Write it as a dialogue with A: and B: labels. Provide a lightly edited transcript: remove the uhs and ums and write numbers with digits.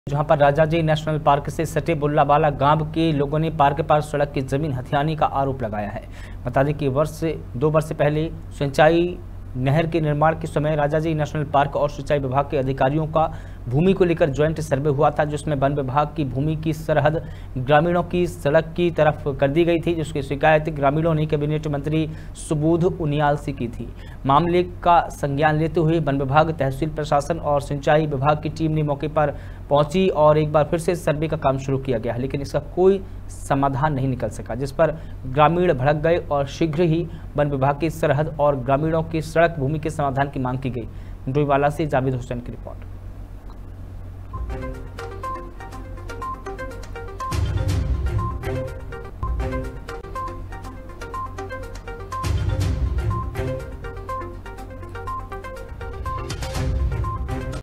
A: जहां पर Rajaji national park से सटे बुल्लाबाला गांव के लोगों ने पार्क के पास सड़क की जमीन हथियाने का आरोप लगाया है। बता दें कि 2 वर्ष पहले सिंचाई नहर के निर्माण के समय राजाजी नेशनल पार्क और सिंचाई विभाग के अधिकारियों का भूमि को लेकर ज्वाइंट सर्वे हुआ था, जिसमें वन विभाग की भूमि की सरहद ग्रामीणों की सड़क की तरफ कर दी गई थी, जिसकी शिकायत ग्रामीणों ने कैबिनेट मंत्री सुबोध उनियाल से की थी। मामले का संज्ञान लेते हुए वन विभाग, तहसील प्रशासन और सिंचाई विभाग की टीम ने मौके पर पहुंची और एक बार फिर से सर्वे का काम शुरू किया गया, लेकिन इसका कोई समाधान नहीं निकल सका, जिस पर ग्रामीण भड़क गए और शीघ्र ही वन विभाग की सरहद और ग्रामीणों की सड़क भूमि के समाधान की मांग की गई। डोईवाला से जावेद हुसैन की रिपोर्ट।